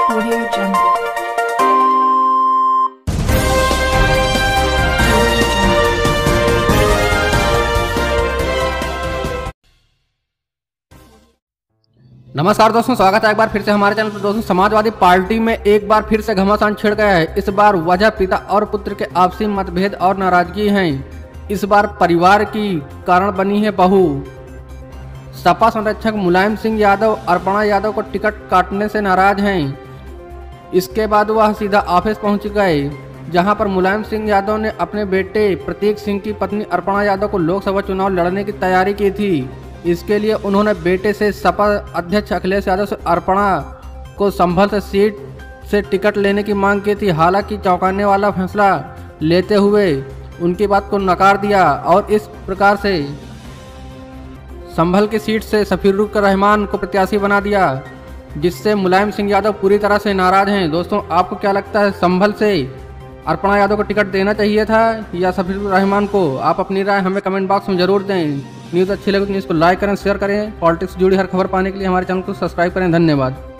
Audio Jungle. नमस्कार दोस्तों, स्वागत है एक बार फिर से हमारे चैनल पर। दोस्तों, समाजवादी पार्टी में एक बार फिर से घमासान छिड़ गया है। इस बार वजह पिता और पुत्र के आपसी मतभेद और नाराजगी हैं। इस बार परिवार की कारण बनी है बहू। सपा संरक्षक मुलायम सिंह यादव अर्पणा यादव को टिकट काटने से नाराज हैं। इसके बाद वह सीधा ऑफिस पहुंच गए, जहां पर मुलायम सिंह यादव ने अपने बेटे प्रतीक सिंह की पत्नी अर्पणा यादव को लोकसभा चुनाव लड़ने की तैयारी की थी। इसके लिए उन्होंने बेटे से सपा अध्यक्ष अखिलेश यादव से अर्पणा को संभल से सीट से टिकट लेने की मांग की थी। हालांकि चौंकाने वाला फैसला लेते हुए उनकी बात को नकार दिया और इस प्रकार से संभल की सीट से सफीरुर रहमान को प्रत्याशी बना दिया, जिससे मुलायम सिंह यादव पूरी तरह से नाराज हैं। दोस्तों, आपको क्या लगता है, संभल से अर्पणा यादव को टिकट देना चाहिए था या सफीरुर रहमान को? आप अपनी राय हमें कमेंट बॉक्स में जरूर दें। न्यूज़ अच्छी लगे तो न्यूज़ को लाइक करें, शेयर करें। पॉलिटिक्स से जुड़ी हर खबर पाने के लिए हमारे चैनल को सब्सक्राइब करें। धन्यवाद।